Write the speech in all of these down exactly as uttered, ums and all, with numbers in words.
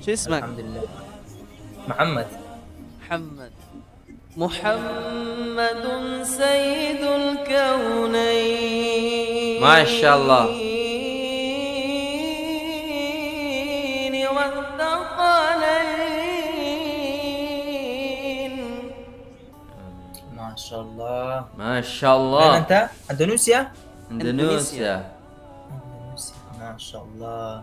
شو اسمك؟ الحمد لله. محمد. محمد. محمد سيد الكونين ما شاء الله والثقلين. ما شاء الله. ما شاء من الله. أنت؟ أندونيسيا؟ اندونيسيا. أندونيسيا ما شاء الله.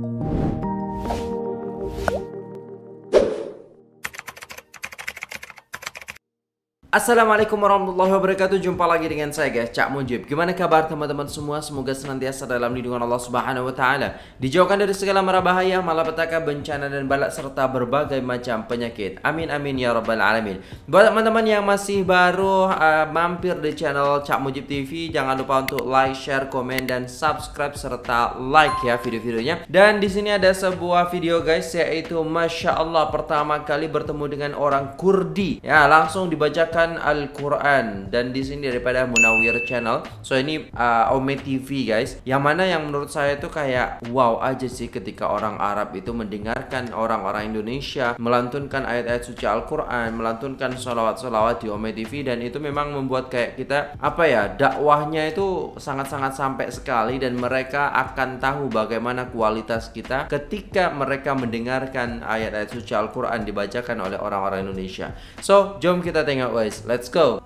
Assalamualaikum warahmatullahi wabarakatuh. Jumpa lagi dengan saya guys, Cak Mujib. Gimana kabar teman-teman semua? Semoga senantiasa dalam lindungan Allah Subhanahu wa taala, dijauhkan dari segala mara bahaya, malapetaka, bencana dan balak serta berbagai macam penyakit. Amin amin ya rabbal alamin. Buat teman-teman yang masih baru uh, mampir di channel Cak Mujib T V, jangan lupa untuk like, share, komen dan subscribe serta like ya video-videonya. Dan di sini ada sebuah video guys, yaitu Masya Allah pertama kali bertemu dengan orang Kurdi. Ya, langsung dibacakan Al-Quran. Dan di sini daripada Munawir Channel. So ini uh, Ome T V guys, yang mana yang menurut saya itu kayak wow aja sih ketika orang Arab itu mendengarkan orang-orang Indonesia melantunkan ayat-ayat suci Al-Quran, melantunkan sholawat-sholawat di Ome T V. Dan itu memang membuat kayak kita apa ya, dakwahnya itu sangat-sangat sampai sekali. Dan mereka akan tahu bagaimana kualitas kita ketika mereka mendengarkan ayat-ayat suci Al-Quran dibacakan oleh orang-orang Indonesia. So jom kita tengok guys. Let's go.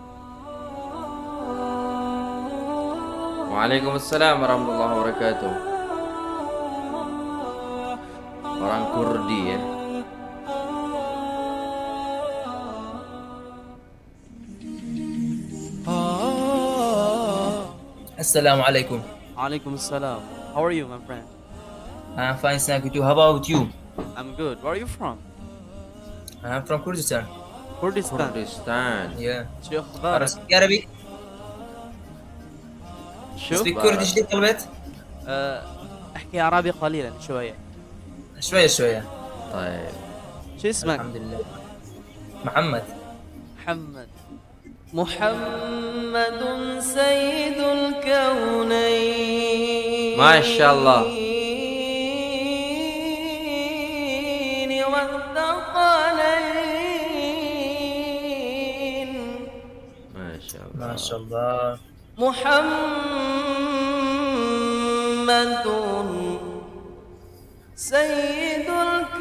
Waalaikumsalam warahmatullahi wabarakatuh. Orang Kurdi ya. Assalamualaikum. Waalaikumsalam. How are you, my friend? I'm fine, thank you. How about you? I'm good. Where are you from? I'm from Kurdistan. كردستان. Kurdistan. Yeah. شو اخبارك؟ أرسل عربي. شو؟ Speak Kurdish دي طلبت؟ أه، احكي عربي قليلا شوية. شوية شوية. طيب. شو اسمك؟ الحمد لله. محمد. محمد. محمد سيد الكونين ما شاء الله. والثقلين. ما شاء الله. ما شاء الله. محمد سيد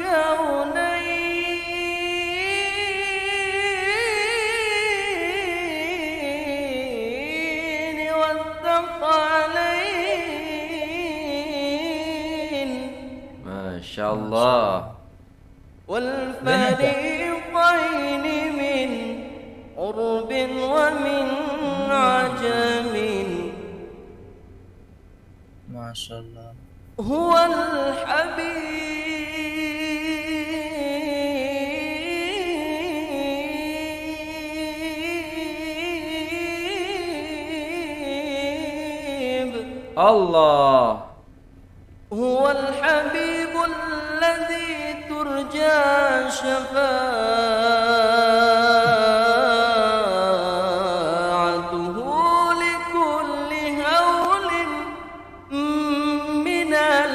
الكونين والثقلين. ما شاء الله. والفريقين من عرب ومن عجم. ما شاء الله. هو الحبيب. الله. هو الحبيب الذي ترجى شفاعته لكل هول من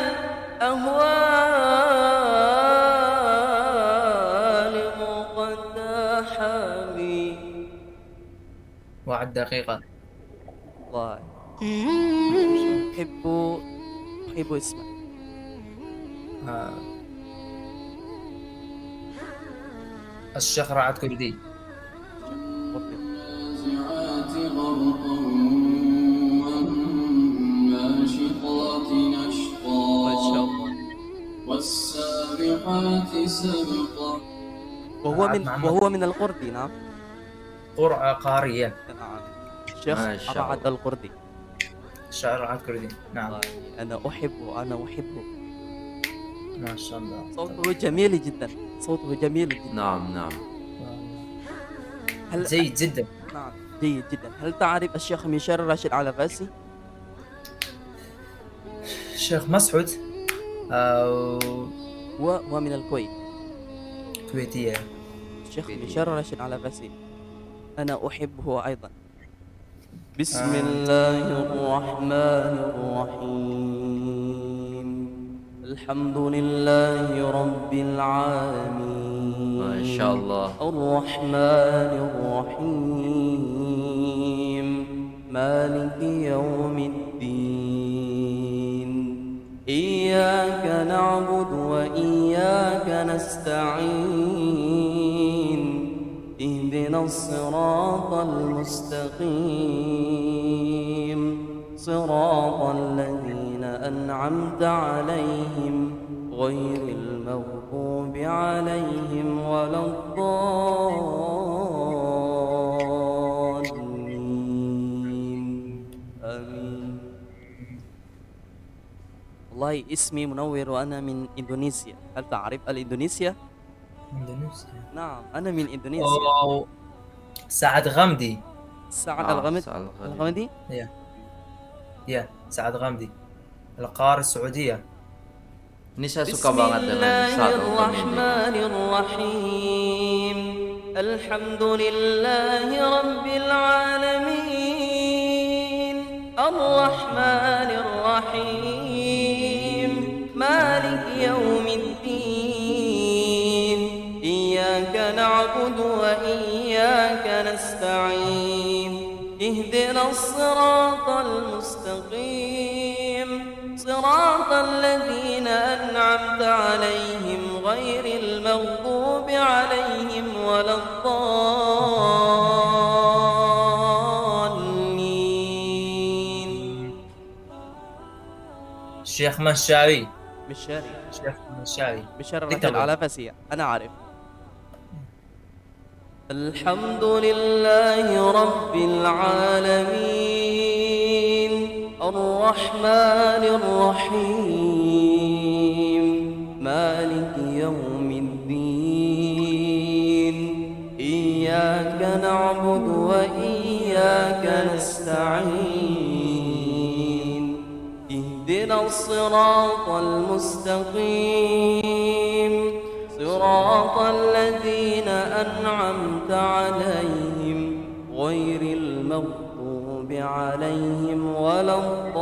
الأهوال مقتحم. وعد دقيقة. الله أحب أحب اسمك. آه. الشيخ رعد كردي. النازعات غرقا والناشطات نشطا ما شاء الله. والسابحات سبقا. وهو من وهو من القردي. نعم. قرعة قارية. نعم. الشيخ ما شاء الله. رعد القردي. الشاعر رعد كردي. نعم. أنا أحبه أنا أحبه. ما شاء الله. صوته جميل جدا. صوته جميل جدا. نعم نعم. هل جيد جدا. نعم جيد جدا. هل تعرف الشيخ ميشيل راشد العلفاسي؟ الشيخ مسعود. أو هو هو من الكويت. كويتية. الشيخ كويتية. ميشيل راشد العلفاسي أنا أحبه أيضا. بسم الله الرحمن الرحيم. الحمد لله رب العالمين ما شاء الله. الرحمن الرحيم مالك يوم الدين إياك نعبد وإياك نستعين اهدنا الصراط المستقيم صراط الذين أنعمت عليهم غير المغضوب عليهم ولا الضالين آمين. والله اسمي منور وأنا من إندونيسيا. هل تعرف الإندونيسيا؟ اندونيسيا. نعم أنا من إندونيسيا. أوه. سعد غمدي. سعد آه، الغمد سعد الغمدي. الغمدي يا يا سعد غمدي القارة السعودية. Ini saya suka banget dengan Sa'ad Al-Ghamidi. Bismillahirrahmanirrahim. Alhamdulillahi rabbil alamin. Ar-Rahmanir Rahim. Malik yaumiddin. Iyyaka na'budu wa iyyaka nasta'in. Ihdinas siratal mustaqim. صراط الذين أنعمت عليهم غير المغضوب عليهم ولا الضالين. الشيخ منشاوي. مشاري الشيخ منشاوي. مشاري تكتب. الرحل على فسية أنا عارف. الحمد لله رب العالمين الرحمن الرحيم مالك يوم الدين إياك نعبد وإياك نستعين اهدنا الصراط المستقيم صراط الذين أنعمت عليهم غير المغضوب عليهم ولا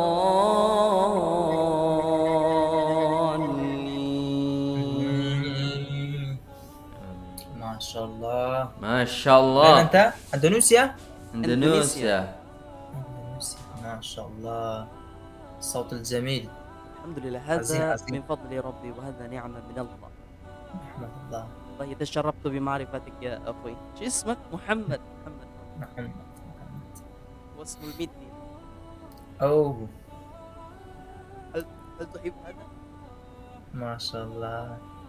الضالين. ما شاء الله. ما شاء وين الله. أنت؟ أندونيسيا؟ Indonesia. أندونيسيا. ما شاء الله. الصوت الجميل. الحمد لله عزيز هذا عزيز. من فضل ربي وهذا نعمة من الله. رحمة الله. والله تشرفت بمعرفتك يا أخوي. شو اسمك؟ محمد. محمد محمد. واسم المدني. أوه. هل هل تحب هذا؟ ما شاء الله.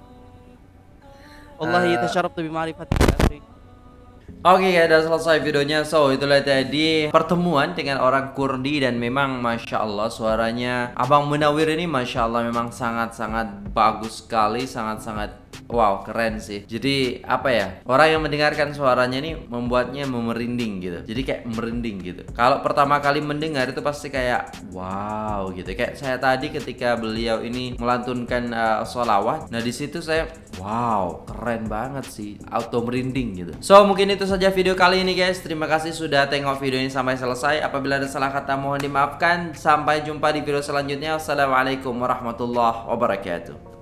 والله آه. تشرفت بمعرفتك يا أخي. Oke guys, udah selesai videonya. So itulah tadi pertemuan dengan orang Kurdi. Dan memang Masya Allah suaranya Abang Munawir ini Masya Allah memang sangat-sangat bagus sekali. Sangat-sangat wow, keren sih. Jadi apa ya, orang yang mendengarkan suaranya ini membuatnya memerinding gitu. Jadi kayak merinding gitu. Kalau pertama kali mendengar itu pasti kayak wow gitu. Kayak saya tadi ketika beliau ini melantunkan uh, sholawat. Nah disitu saya wow, keren banget sih. Auto merinding gitu. So mungkin itu saja video kali ini guys. Terima kasih sudah tengok video ini sampai selesai. Apabila ada salah kata mohon dimaafkan. Sampai jumpa di video selanjutnya. Wassalamualaikum warahmatullahi wabarakatuh.